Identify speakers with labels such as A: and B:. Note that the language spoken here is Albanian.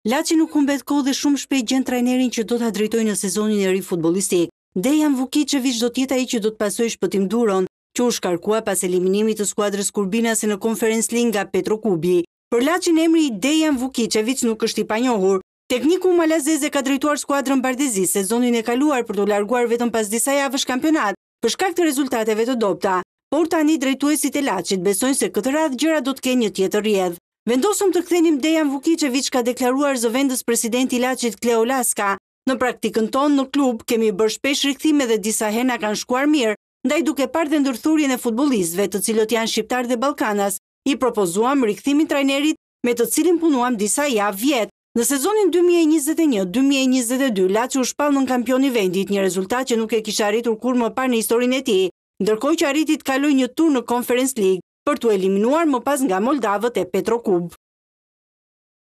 A: Laçi nuk humbet kohë dhe shumë shpejt gjen trajnerin që do ta drejtojë në sezonin e ri futbollistik. Dejan Vukičević do të jetë ai që do të pasojë Shpëtim Duron, që u shkarkua pas eliminimit të skuadrës Kurbinase në Conference League nga Petrokubi. Për Laçin emri i Dejan Vukičević nuk është i panjohur. Tekniku malazeze ka drejtuar skuadrën Bardezi sezonin e kaluar për të larguar vetëm pas disa javësh kampionat për shkak të rezultateve të dobta, por tani drejtuesit e Laçit besojnë se këtë radhë gjëra do të kenë një tjetër rrjedhë. Vendosëm të kthenim Dejan Vukičević, ka deklaruar zëvendës presidenti i Laçit Kleo Laska. Në praktikën tonë në klub kemi bërë shpesh rikthime dhe disa herë na kanë shkuar mirë, ndaj duke parë dhe ndërthurjen e futbollistëve, të cilët janë shqiptar dhe ballkanas, i propozuam rikthimin trajnerit me të cilin punuam disa javë vjet. Në sezonin 2021-2022, Laçi u shpall në kampion i vendit, një rezultat që nuk e kishte arritur kurrë më parë në historinë e tij, ndërkohë që arriti të kalojë një tur në Conference League për t'u eliminuar më pas nga moldavët e Petrokub.